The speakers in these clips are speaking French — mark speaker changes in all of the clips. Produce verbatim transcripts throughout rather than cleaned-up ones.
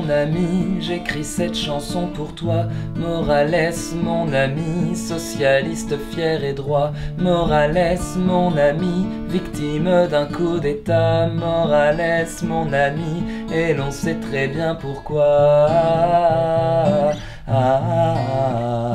Speaker 1: mon ami, j'écris cette chanson pour toi. Morales, mon ami, socialiste fier et droit. Morales, mon ami, victime d'un coup d'état. Morales, mon ami, et l'on sait très bien pourquoi. Ah, ah, ah.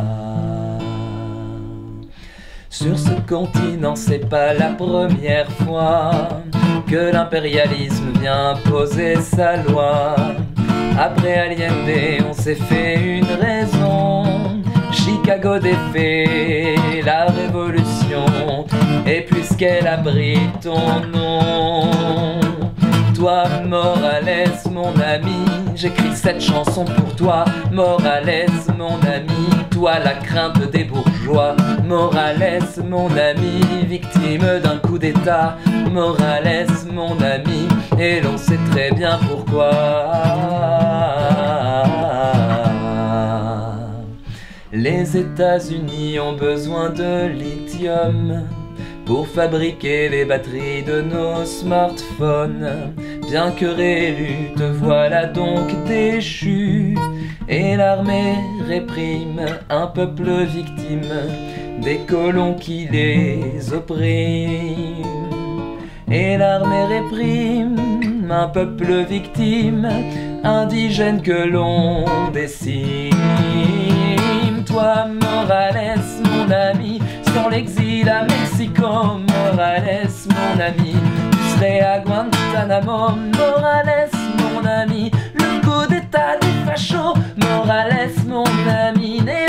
Speaker 1: Sur ce continent, c'est pas la première fois que l'impérialisme vient poser sa loi. Après Allende, on s'est fait une raison. Chicago défait la révolution, et puisqu'elle abrite ton nom, toi Morales, mon ami, j'écris cette chanson pour toi. Morales, mon ami, toi la crainte des bourgeois. Morales, mon ami, victime d'un coup d'état. Morales, mon ami, et l'on sait très bien pourquoi. Les États-Unis ont besoin de lithium pour fabriquer les batteries de nos smartphones. Bien que réélu, te voilà donc déchu. Et l'armée réprime un peuple victime des colons qui les oppriment. Et l'armée réprime un peuple victime, indigène que l'on décime. Toi Morales, mon ami, sur l'exil à Mexico. Morales, mon ami, tu serais à Guantanamo. Morales, mon ami, le coup d'état des fachos. Morales, mon ami,